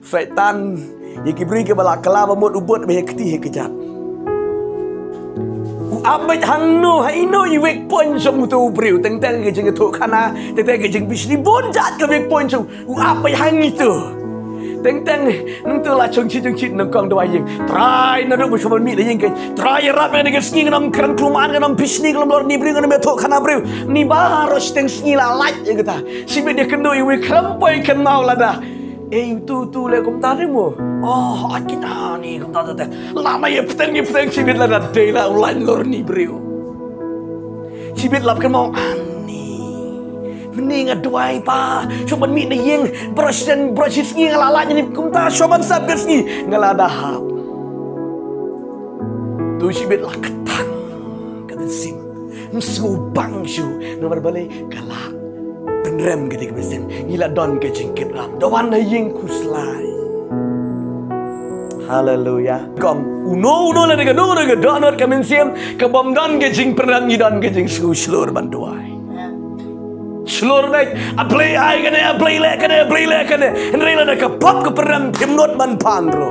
Syaitan yang beri ke bala kala memut ubut be keti kejat. Abet hang no haino you wake point som tu priu teng teng ke jeng tu kana teng teng ke jeng bisni bonjat ke wake point som abet hang itu teng teng nung tu la chung chi nang kong doi yeng try na ru bu mi le yeng ke try rap ne ke sni nam kran kluman ke nam bisni ke lor ni priu ke tu kana priu ni baros teng sni la lait ye kata si be de kendo you wake klampoi ken mau la da tu le kum ta mo oh akina ni kum ta ta lama ye peteng sibit la de la ulan lor ni brio sibit lap kan mau ani mending aduai pa cuman mi ne yeng brush ni ngalala ni kum ta soban sab gas ni ngalada hap tu sibit la ketang kata sim msu bang shu nomor balai galak penrem ketika bersen gila don ke jingkit ram dawan na ying kuslai haleluya kom uno la daga donor kamen siam ke bom don ke jing perang ni don ke jing slur banduai slur baik aplay ai play le kene enrela da ke pop ke perang timnot ban pandro.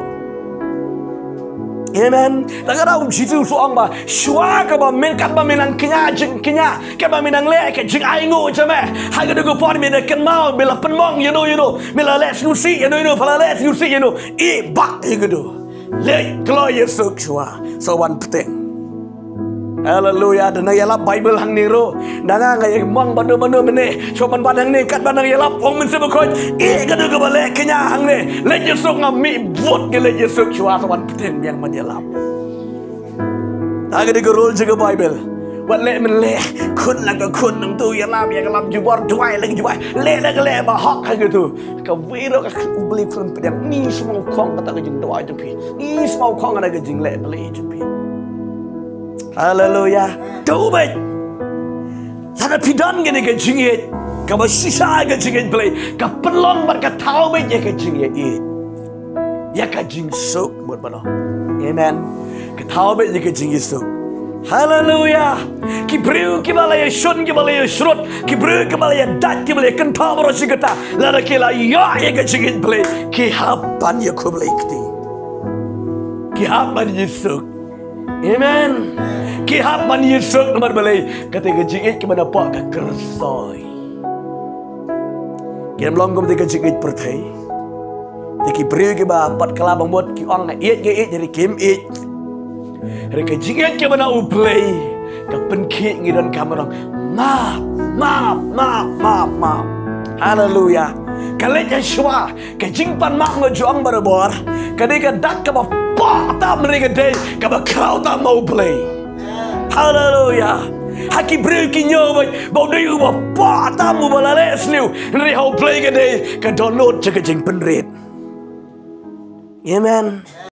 Amen. Tagarau jitu soang ba shwa ka ba men kat ba menang kenya ke ba menang le ke jing ai ngo chame ha ga go por me de ken mau bela penmong you know bela le snusi you know pala le snusi you know e ba e go le glorious shwa so one thing. Haleluya. Dan yalap Bible hang niro danga ngai mong bando mene so man badang ne kat badang yalap ong men sebe khoj e ga go ba le kenya hang ne le jesuk ngami vot ke le jesuk shwa so one thing yang man yalap aga de go rol jaga Bible wat le men le kun la ga kun nang tu yalap ya galap jubor duai lagi juai le ba hok ha gitu ka wiro ka beli kun pedang ni semua kong kata ga jing duai jumpi ni semua kong ada ga jing le beli jumpi. Haleluya. Tahu baik. Sana pidan gini ke jingit. Kau sisa ke jingit play. Kau perlong berkat tahu baik ya ke jingit it. Ya ke jing sok buat mana? Amen. Kau tahu baik ya ke jingit sok. Haleluya. Kibriu kibalaya shun kibalaya shrut. Kibriu kibalaya dat kibalaya kentau berosi kata. Lada kila ya ke jingit play. Kihapan ya kublai kiti. Kihapan ya sok. Amen. Kihap man Yesus nomor balai ketika jingit ke mana pak ke kersoi. Kita melongkom ketika jingit pertai. Tiki beri ke ba pat kelabang buat ki ong iet dari kim iet. Reka jingit ke mana uplay ke penkit ngidan kamerong. Maaf. Haleluya. Kalet Yeshua ke jingpan mak ngejuang berbor. Ketika dak ke ba tak mereka day ke ba kau tak mau play. Haleluya. Haki breaking nyoba bau day uba tak mau balale sliu. Nri how play ke day ke download ke jing penrit. Amen.